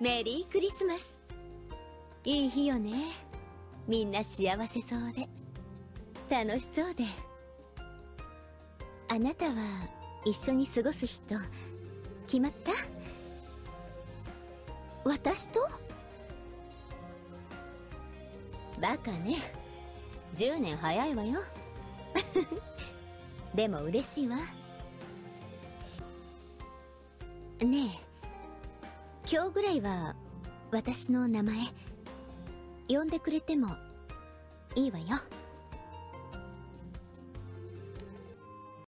メリークリスマス。いい日よね。みんな幸せそうで楽しそうで。あなたは一緒に過ごす人決まった？私と？バカね。10年早いわよ。でも嬉しいわ。ねえ、今日ぐらいは私の名前呼んでくれてもいいわよ。